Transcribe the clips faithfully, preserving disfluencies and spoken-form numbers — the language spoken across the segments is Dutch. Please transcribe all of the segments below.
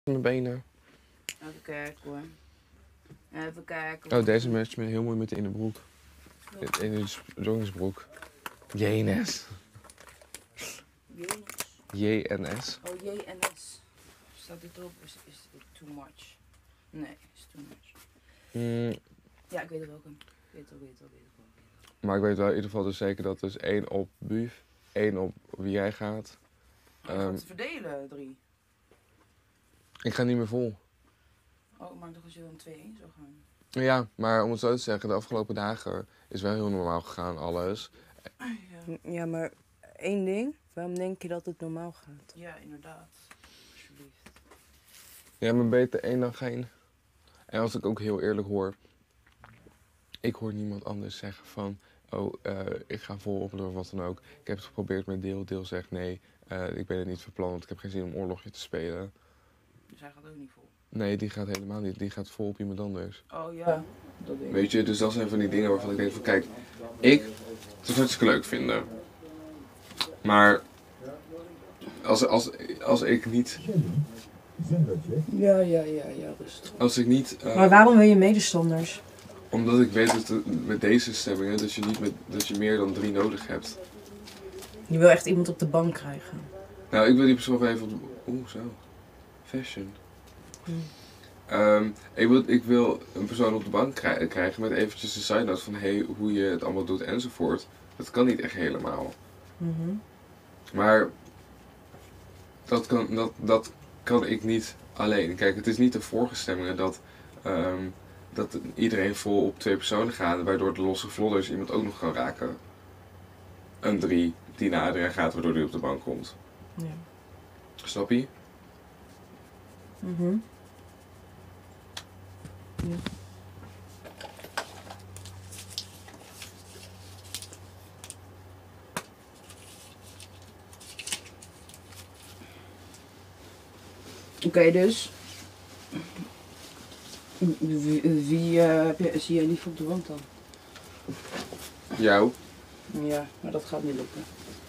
mijn benen. Even kijken hoor. Even kijken. Oh, deze matcht me heel mooi met de ene broek. De ene joggingsbroek. Jenes. J N S. Oh, J N S. Staat dit erop? Is, is dit too much? Nee, is too much. Mm, Ja, ik weet het welke. Ik weet het wel, weet het wel, weet het wel. maar ik weet wel in ieder geval dus zeker dat dus één op Buf, één op wie jij gaat. Je Um, gaat het verdelen, drie. ik ga niet meer vol. Oh, maar ik dacht dat je dan twee-één zou gaan. Ja, maar om het zo te zeggen, de afgelopen dagen is wel heel normaal gegaan alles. Ja, Ja, maar één ding. Waarom denk je dat het normaal gaat? ja inderdaad. Alsjeblieft. Ja, maar beter één dan geen. En als ik ook heel eerlijk hoor, ik hoor niemand anders zeggen van, oh, uh, ik ga vol op of wat dan ook. Ik heb het geprobeerd met Deel. Deel zegt nee, uh, ik ben het niet van plan, want ik heb geen zin om oorlogje te spelen. Dus hij gaat ook niet vol? Nee, die gaat helemaal niet. Die gaat vol op iemand anders. Oh ja, dat weet ik. Weet je, dus dat zijn van die dingen waarvan ik denk van, kijk, ik het is hartstikke leuk vinden. Maar als, als, als ik niet... Ja, ja, ja, ja, rustig. Als ik niet... Uh, Maar waarom wil je medestanders? Omdat ik weet dat de, met deze stemmingen dat je, niet met, dat je meer dan drie nodig hebt. Je wil echt iemand op de bank krijgen. Nou, ik wil die persoon wel even op de... Oeh, zo. Fashion. Hmm. Um, ik, wil, ik wil een persoon op de bank krijgen, krijgen met eventjes een side note van hey, hoe je het allemaal doet enzovoort. Dat kan niet echt helemaal. Mm-hmm. Maar dat kan, dat, dat kan ik niet alleen. Kijk, het is niet de voorgestemmingen dat, um, dat iedereen vol op twee personen gaat, waardoor de losse vlodders iemand ook nog kan raken. Een drie die naar Adriaan gaat, waardoor hij op de bank komt. Ja. Snap je? Mm-hmm. Ja. Oké, okay, dus. Wie, wie uh, heb je, zie jij liever op de wand dan? Jou? Ja, maar dat gaat niet lukken.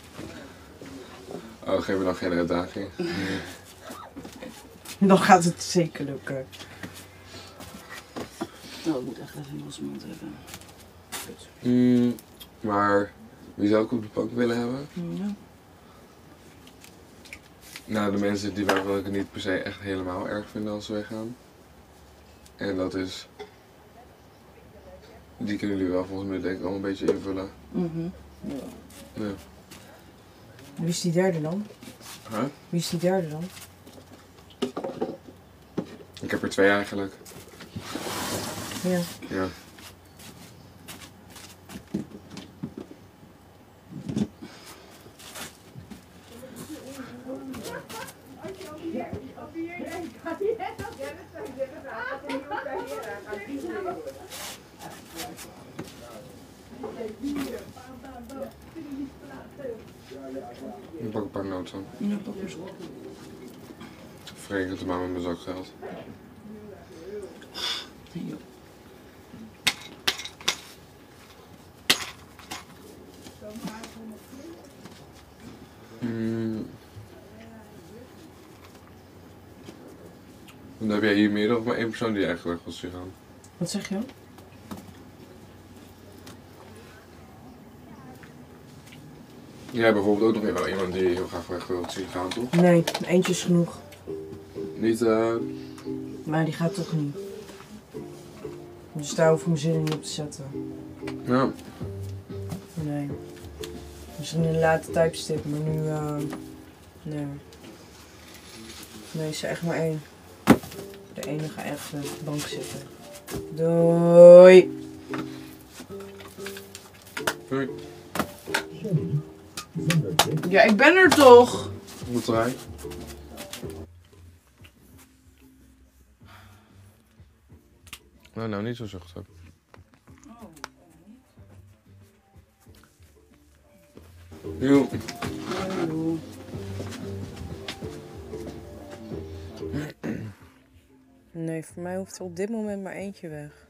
Oh, geef me dan geen uitdaging. Dan gaat het zeker lukken. Oh, ik moet echt even een losse mond hebben. Mm, maar wie zou ik op de bank willen hebben? Ja. Nou, de mensen die waarvan ik het niet per se echt helemaal erg vinden als ze weggaan. En dat is... Die kunnen jullie wel volgens mij denk ik al een beetje invullen. Mm-hmm. Ja. Ja. Wie is die derde dan? Huh? Wie is die derde dan? Ik heb er twee eigenlijk. Ja. Ja. Ik pak een paar noten. Ja, pak eens op. Verreken het maar met mijn zakgeld. Ja. Mm. Dan heb jij hier meer of maar één persoon die eigenlijk weg wil zien gaan. Wat zeg je? Jij hebt bijvoorbeeld ook nog wel iemand die je heel graag weg wilt zien gaan, toch? Nee, eentje is genoeg. Niet, eh... Uh... Maar die gaat toch niet. Dus daar hoef ik mijn zin niet op te zetten. Ja. Nee. Misschien een late tijdstip, maar nu, uh... nee. Nee, is er echt maar één. De enige echte bank zitten. Doei! Doei. Ja, ik ben er toch! Moet eruit. Nou, nou, niet zo zuchtig. Jo. Hallo. Nee, voor mij hoeft er op dit moment maar eentje weg.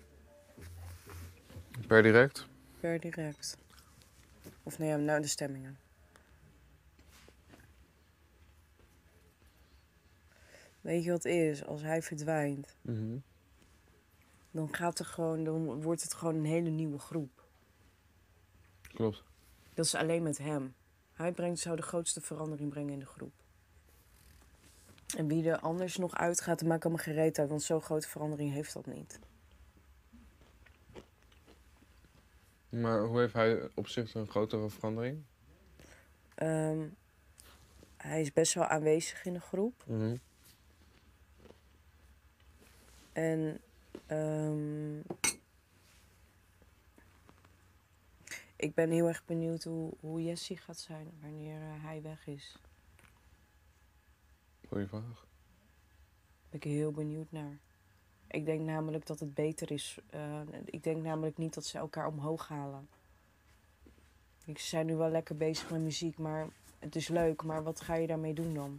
Per direct? Per direct. Of nee, nou de stemmingen. Weet je wat het is? Als hij verdwijnt, Mhm. dan gaat er gewoon, dan wordt het gewoon een hele nieuwe groep. Klopt. Dat is alleen met hem. Hij brengt, zou de grootste verandering brengen in de groep. En wie er anders nog uitgaat, dan maakt allemaal gereed uit, want zo'n grote verandering heeft dat niet. Maar hoe heeft hij op zich een grotere verandering? Um, hij is best wel aanwezig in de groep. Mhm. En um, ik ben heel erg benieuwd hoe, hoe Jessie gaat zijn wanneer uh, hij weg is. Goeie vraag. Daar ben ik heel benieuwd naar. Ik denk namelijk dat het beter is. Uh, ik denk namelijk niet dat ze elkaar omhoog halen. Ze zijn nu wel lekker bezig met muziek, maar het is leuk. Maar wat ga je daarmee doen dan?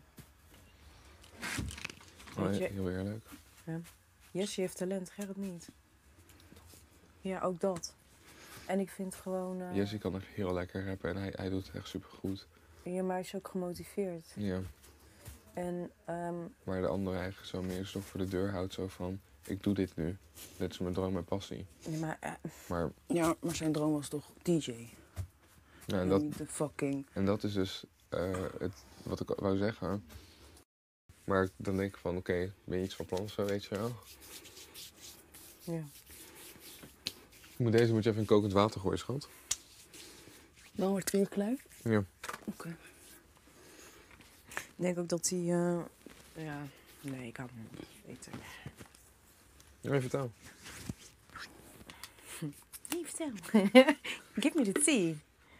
Oh, Weet je, heel eerlijk. ja. Jessie heeft talent, Gerrit niet. Ja, ook dat. En ik vind gewoon... Uh, Jessie kan echt heel lekker rappen en hij, hij doet het echt supergoed. Ja, maar hij is ook gemotiveerd. Ja. En, um, Maar de andere eigenlijk zo meer zo voor de deur houdt, zo van, ik doe dit nu. Dit is mijn droom en passie. Ja, maar, uh, Maar, ja, maar zijn droom was toch D J? ja, en, dat, Niet de fucking... en dat is dus uh, het, wat ik wou zeggen. Maar dan denk ik van, oké, okay, ben je iets van plan zo, weet je wel? Ja. Moet deze moet je even in kokend water gooien, schat. Dan wordt het weer klaar? Ja. Oké. Okay. Ik denk ook dat hij... Uh, ja, nee, ik hou hem niet weten. Ja, vertel. Nee, vertel. Give me the tea.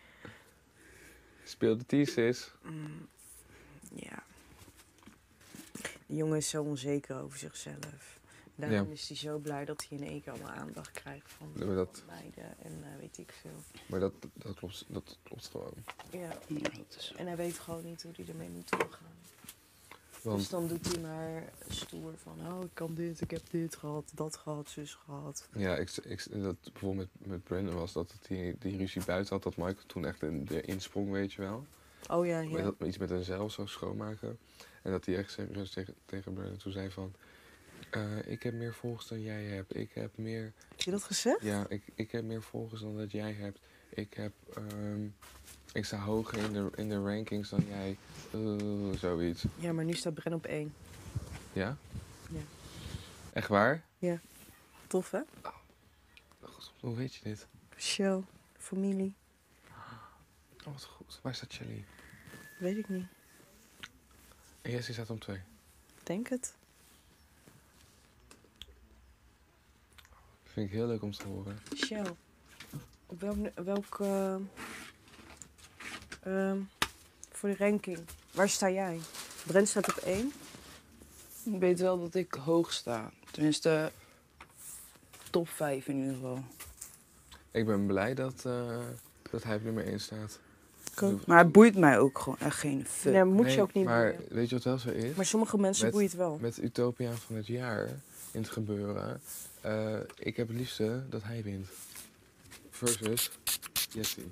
Speel de thesis. Mm, ja. De jongen is zo onzeker over zichzelf. Daarom ja. is hij zo blij dat hij in één keer allemaal aandacht krijgt van ja, dat, meiden en uh, weet ik veel. Maar dat, dat, klopt, dat klopt gewoon. Ja. Ja, dat is... En hij weet gewoon niet hoe hij ermee moet omgaan. Want... Dus dan doet hij maar stoer van, oh ik kan dit, ik heb dit gehad, dat gehad, zus gehad. Ja, ik, ik, dat bijvoorbeeld met, met Brandon was dat het die, die ruzie buiten had, dat Michael toen echt in, de insprong, weet je wel. Oh ja, ja. Dat, iets met een zeil zou schoonmaken. En dat hij echt serieus tegen, tegen Brandon toen zei van, uh, ik heb meer volgers dan jij hebt, ik heb meer... Heb je dat gezegd? Ja, ik, ik heb meer volgers dan dat jij hebt. Ik heb, um, ik sta hoger in de, in de rankings dan jij, uh, zoiets. Ja, maar nu staat Bren op één. Ja? Ja. Echt waar? Ja. Tof, hè? Oh. Hoe weet je dit? Show, familie. Oh, wat goed. Waar staat Shelly? Weet ik niet. En Jessie staat om twee. Denk het. Vind ik heel leuk om te horen. Show. Op welk... welk uh, uh, voor de ranking. Waar sta jij? Brent staat op één. Ik weet wel dat ik hoog sta. Tenminste, top vijf in ieder geval. Ik ben blij dat, uh, dat hij op nummer één staat. Cool. Maar het boeit mij ook gewoon echt geen fuck. Nee, moet nee, je ook niet maar boeien. weet je wat wel zo is? Maar sommige mensen met, boeit het wel. Met Utopia van het jaar in het gebeuren. Uh, ik heb het liefste dat hij wint. Versus Jessie.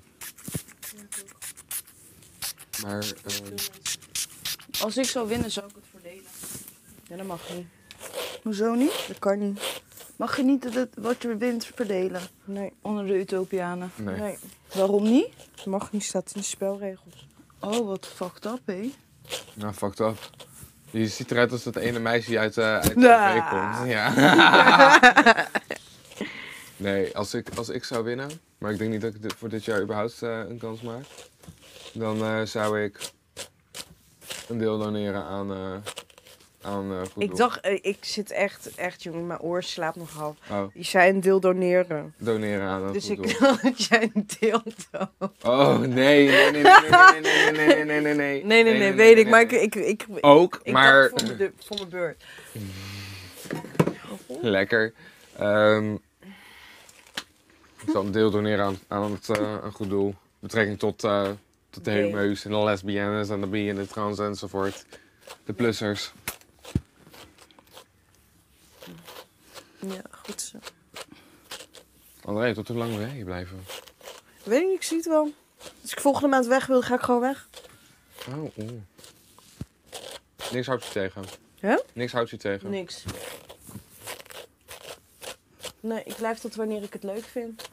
Maar... Uh, Als ik zou winnen, zou ik het verdelen. Ja, dat mag niet. Hoezo niet? Dat kan niet. Mag je niet het, wat je wint verdelen? Nee. Onder de Utopianen? nee. nee. Waarom niet? Dat mag niet, staat in de spelregels. Oh, wat fucked up, hé. Nou, fucked up. Je ziet eruit als dat ene meisje uit, uh, uit de Nah. tv komt. Ja. Nee, als ik, als ik zou winnen, maar ik denk niet dat ik dit, voor dit jaar überhaupt uh, een kans maak, dan uh, zou ik een deel doneren aan, uh, aan uh, goed Ik doel. dacht, uh, ik zit echt, echt jongen, mijn oor slaapt nog half. Oh, Je zei een deel doneren. doneren aan een Dus goed ik doel. dacht dat jij een deel dood. Oh, nee, nee, nee, nee, nee, nee, nee, nee, nee, nee, nee. Nee, nee, nee, weet ik. Maar ik, ik, ik, Ook, ik maar... dacht voor mijn, de, voor mijn beurt. Lekker. Um, ik zal een deel doneren aan, aan het, uh, een goed doel. Betrekking tot, uh, tot de Nee. homo's en de lesbiennes en de bi en de trans enzovoort. De plussers. Ja, goed zo. André, tot hoe lang wil jij hier blijven? Weet ik niet, ik zie het wel. Als ik volgende maand weg wil, ga ik gewoon weg. Oh, oh. Niks houdt je tegen. Huh? Niks houdt je tegen. Niks. Nee, ik blijf tot wanneer ik het leuk vind.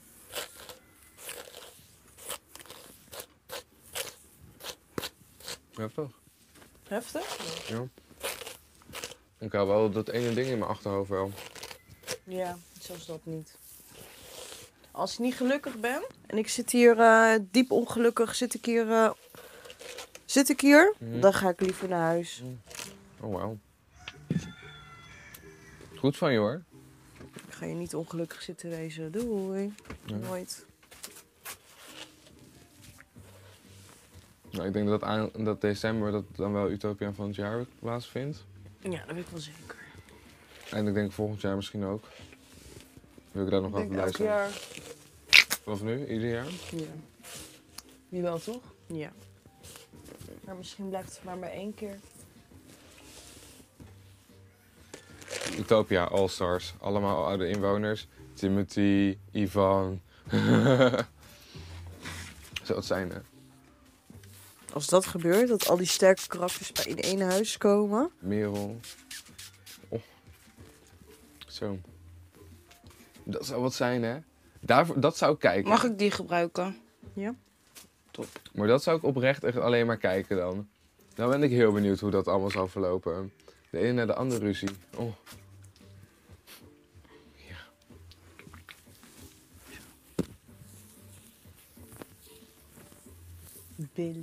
Heftig. Heftig? Ja. Ik hou wel dat ene ding in mijn achterhoofd wel. Ja, zelfs dat niet. Als ik niet gelukkig ben en ik zit hier uh, diep ongelukkig, zit ik hier, uh, zit ik hier Mhm. dan ga ik liever naar huis. Oh, wauw. Goed van je hoor. Ik ga je niet ongelukkig zitten wezen. Doei. Ja. Nooit. Nou, ik denk dat, aan, dat december dat dan wel Utopia van het jaar plaatsvindt. Ja, dat weet ik wel zeker. En ik denk volgend jaar misschien ook. Wil ik daar nog Ik even denk blij elk zijn? jaar. Vanaf nu, ieder jaar? Ja. Je wel toch? Ja. Maar misschien blijft het maar bij één keer. Utopia, All Stars. Allemaal oude inwoners. Timothy, Ivan. Zou het zijn, hè? Als dat gebeurt, dat al die sterke karakters bij in één huis komen. Merel. Oh. Zo. Dat zou wat zijn, hè? Daarvoor, dat zou ik kijken. Mag ik die gebruiken? Ja. Maar dat zou ik oprecht echt alleen maar kijken dan. Dan ben ik heel benieuwd hoe dat allemaal zal verlopen. De ene naar de andere ruzie. Oh. Ja. Billy.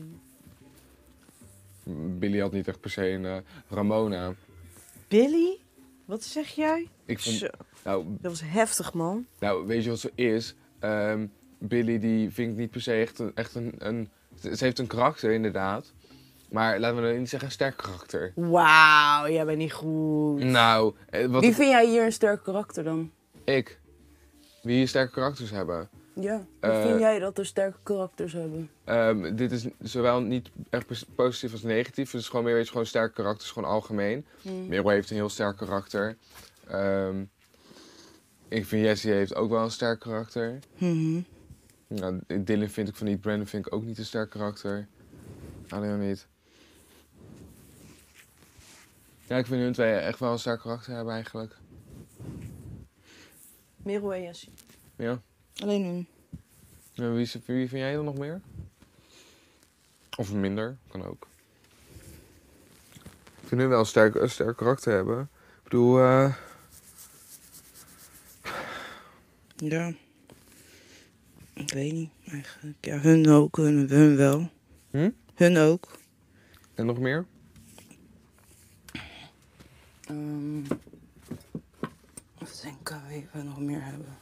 Billy had niet echt per se een uh, Ramona. Billy? Wat zeg jij? Ik vond, Zo, nou, dat was heftig, man. nou, weet je wat zo is? Um, Billy die vind ik niet per se echt een, echt een, een... Ze heeft een karakter inderdaad. Maar laten we dan niet zeggen een sterk karakter. Wauw, jij bent niet goed. Nou, eh, wat Wie ik, vind jij hier een sterk karakter dan? ik. Wie hier sterke karakters hebben. Ja. Wie Eh, vind jij dat er sterke karakters hebben? Um, dit is zowel niet echt pos- positief als negatief. Het is gewoon meer weet je, gewoon sterke karakters, gewoon algemeen. Hmm. Merel heeft een heel sterk karakter. Um, ik vind Jessie heeft ook wel een sterk karakter. Mhm. Nou, Dylan vind ik van niet, Brandon vind ik ook niet een sterk karakter. Adriaan niet. Ja, ik vind hun twee echt wel een sterk karakter hebben eigenlijk. Merel en Jessie. Ja. Alleen hun. En wie, is- wie vind jij dan nog meer? Of minder, kan ook. Ik vind hun wel een sterk, een sterk karakter hebben. Ik bedoel, eh... Ja. Ik weet niet eigenlijk. Ja, hun ook, hun, hun wel. Hm? Hun ook. En nog meer? Um, even denken wie we nog meer hebben.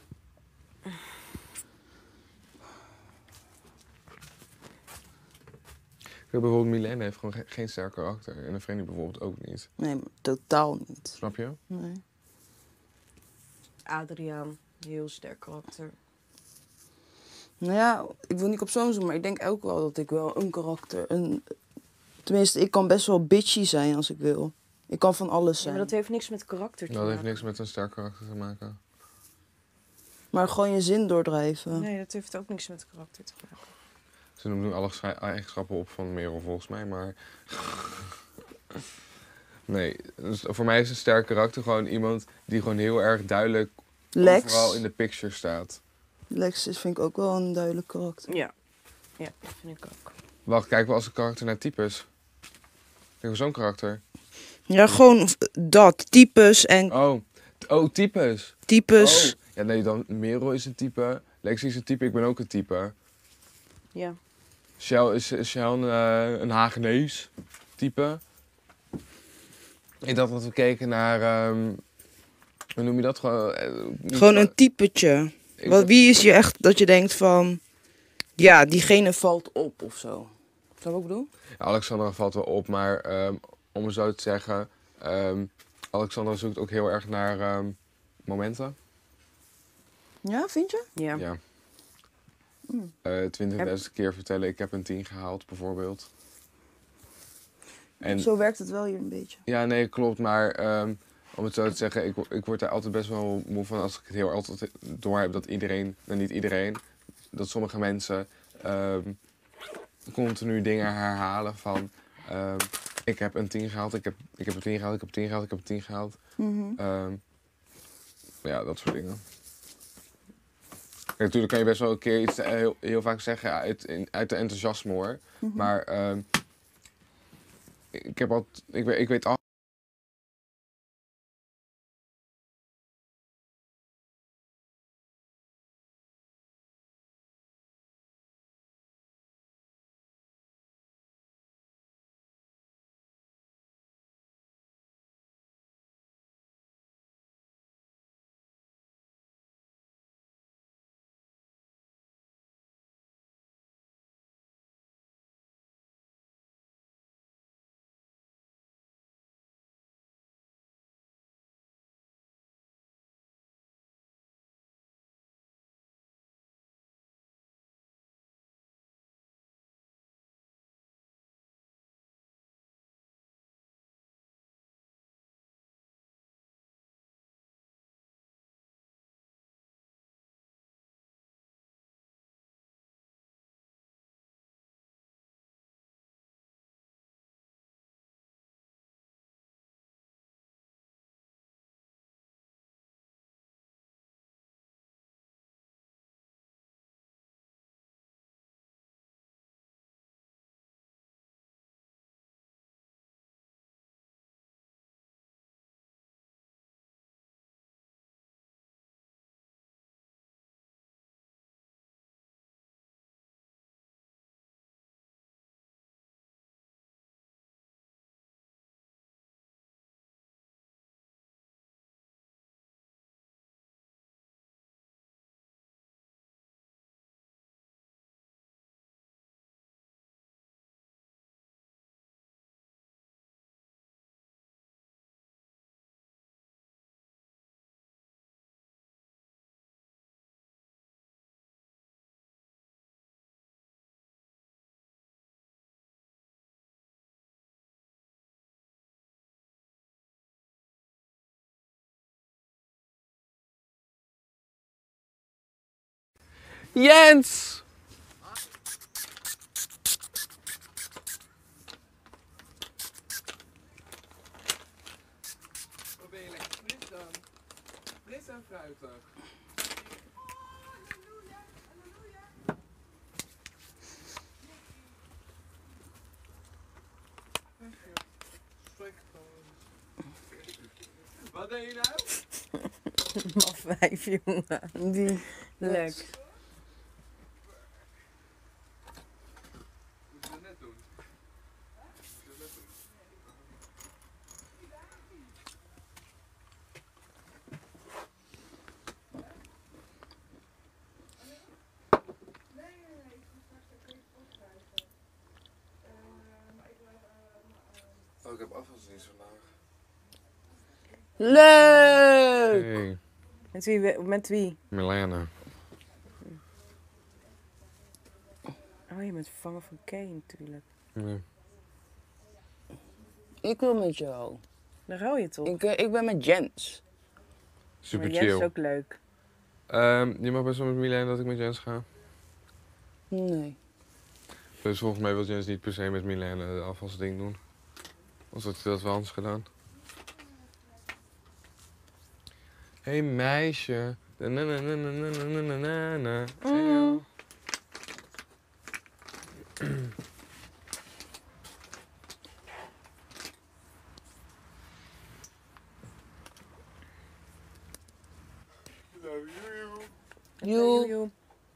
Ik heb bijvoorbeeld Milena heeft gewoon ge- geen sterk karakter. En een Frenny bijvoorbeeld ook niet. Nee, totaal niet. Snap je? Nee. Adriaan, heel sterk karakter. Nou ja, ik wil niet op zo'n zoen, maar ik denk ook wel dat ik wel een karakter... Een, tenminste, ik kan best wel bitchy zijn als ik wil. Ik kan van alles Ja, zijn. maar dat heeft niks met karakter te Nou, dat maken. heeft niks met een sterk karakter te maken. Maar gewoon je zin doordrijven. Nee, dat heeft ook niks met karakter te maken. Ze noemen nu alle schei- eigenschappen op van Merel volgens mij, maar... Nee, dus voor mij is een sterk karakter gewoon iemand die gewoon heel erg duidelijk Lex. overal in de picture staat. Lex is, vind ik ook wel een duidelijk karakter. Ja. Ja, dat vind ik ook. Wacht, kijken we als een karakter naar types. Kijk we zo'n karakter. Ja, gewoon dat. Types en Oh, t- oh types. types. Oh. Ja, nee, dan Merel is een type. Lexi is een type, ik ben ook een type. Ja. Shell is, is Shell een, eh, een Hagenees type. Ik dacht dat we keken naar, ehm, hoe noem je dat? Gewoon, eh, niet- Gewoon een typetje. ik Wat, dacht- wie is je echt dat je denkt van... Ja, diegene valt op of zo. Snap je wat ik bedoel? Ja, Alexandra valt wel op, maar ehm, om het zo te zeggen, ehm, Alexandra zoekt ook heel erg naar ehm, momenten. Ja, vind je? Ja. Ja. Mm. Eh, twintigduizend keer vertellen, ik heb een tien gehaald, bijvoorbeeld. En, Zo werkt het wel hier een beetje. ja, nee, klopt, maar ehm, om het zo te zeggen, ik, wo- ik word daar altijd best wel moe van als ik het heel altijd door heb dat iedereen, nou niet iedereen, dat sommige mensen ehm, continu dingen herhalen van, ehm, ik heb een tien gehaald, ik heb, ik heb een tien gehaald, ik heb een tien gehaald, ik heb een tien gehaald. Mhm. Um, ja, dat soort dingen. Kijk, natuurlijk kan je best wel een keer iets heel, heel vaak zeggen uit, in, uit de enthousiasme hoor. Mhm. Maar um, ik heb al, ik weet, ik weet al. Jens! Wat ben je lekker fris dan? Fris en fruitig. Wat deed je nou? Maar vijf, jongen. Die. Leuk. Moet je dat net doen? Moet je dat net doen? Oh, ik heb afvalsdienst vandaag. Leuk! Hey, Met wie? Met wie? Milena. Oh, je bent vervangen van Kay natuurlijk. Nee. Ik wil met jou. Daar hou je toch? Ik, eh, ik ben met Jens. Super maar Jens chill. is ook leuk. Um, je mag best wel met Milena dat ik met Jens ga. Nee. Dus volgens mij wil Jens niet per se met Milena de afvalsding doen. Anders had hij dat wel anders gedaan. Hé hey, meisje. Na, na, na, na, na, na, na, na, na. Hey, joh. Love you. Joe. Joe.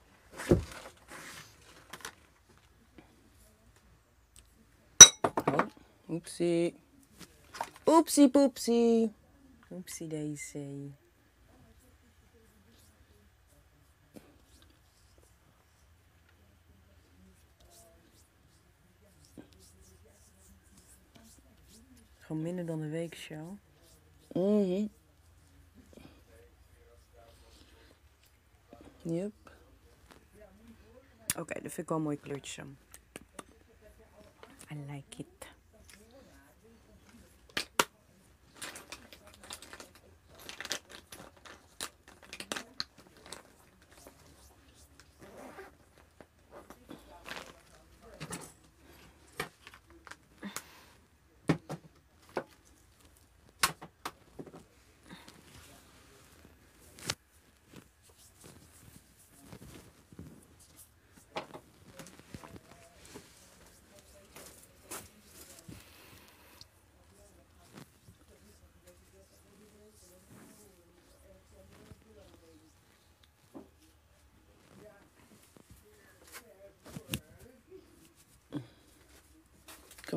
Oh, oepsie. Oepsie poepsie. Oepsie daisy. Gewoon minder dan een week show. Mhm. Yep. Oké, okay, dat vind ik wel een mooi kleurtje. I like it.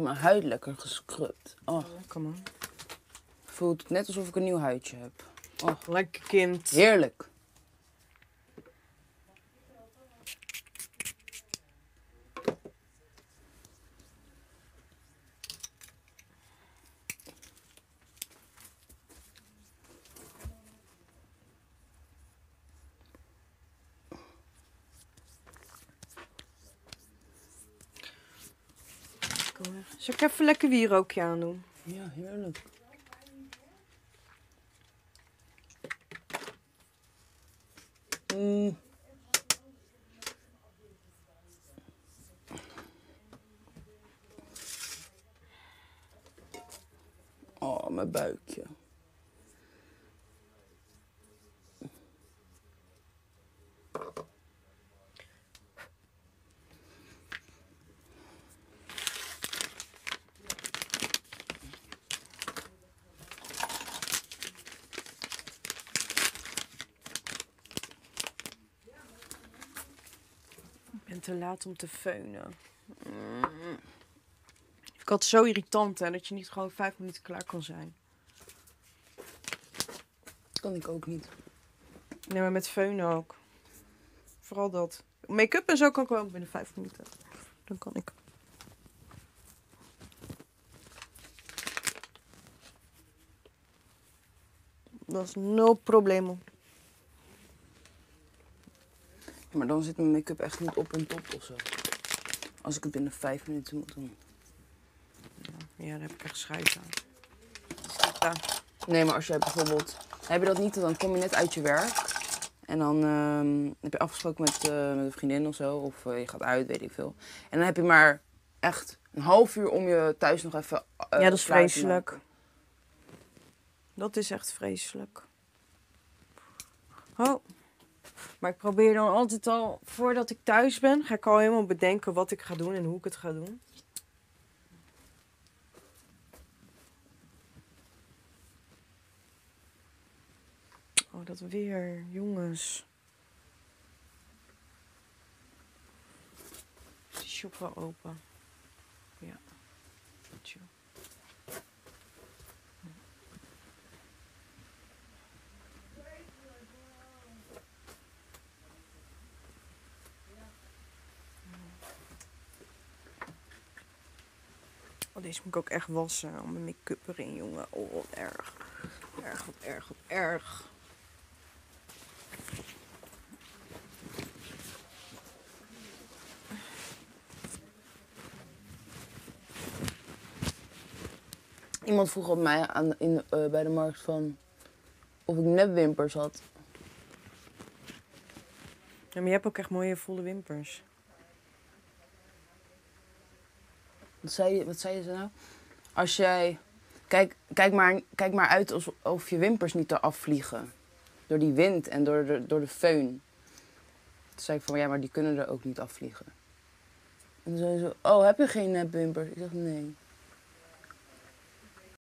heb mijn huid lekker gescrubt. Oh, Lekker man. voelt het net alsof ik een nieuw huidje heb. Oh, Lekker kind. heerlijk. Zal ik even lekker wierookje aandoen? Ja, heerlijk. Mm. Oh, mijn buikje. Ik ben te laat om te feunen. Mm. Ik had het zo irritant hè, dat je niet gewoon vijf minuten klaar kan zijn. Kan ik ook niet. Nee, maar met feunen ook. Vooral dat. Make-up en zo kan ik wel binnen vijf minuten. Dan kan ik. Dat is no probleem. Maar dan zit mijn make-up echt niet op en top of zo. Als ik het binnen vijf minuten moet doen. Ja, daar heb ik echt scheid aan. Zit daar. Nee, maar als jij bijvoorbeeld... Heb je dat niet, dan kom je net uit je werk. En dan ehm, heb je afgesproken met, uh, met een vriendin of zo. Of uh, je gaat uit, weet ik veel. En dan heb je maar echt een half uur om je thuis nog even uh, Ja, dat is klaar te vreselijk. maken. Dat is echt vreselijk. Oh. Maar ik probeer dan altijd al, voordat ik thuis ben, ga ik al helemaal bedenken wat ik ga doen en hoe ik het ga doen. Oh, dat weer, jongens. Is die shop wel open? Ja. Chill. Oh, deze moet ik ook echt wassen. Al mijn make-up erin, jongen. Oh, wat erg. Erg, wat erg, wat erg. Iemand vroeg op mij aan, in, uh, bij de markt van of ik nepwimpers had. Ja, maar je hebt ook echt mooie volle wimpers. Wat zei, je, wat zei ze nou? Als jij... Kijk, kijk, maar, kijk maar uit alsof je wimpers niet eraf vliegen. Door die wind en door de, door de föhn. Toen zei ik van, ja, maar die kunnen er ook niet afvliegen. En toen zei ze, oh, heb je geen nepwimpers? Ik dacht, nee.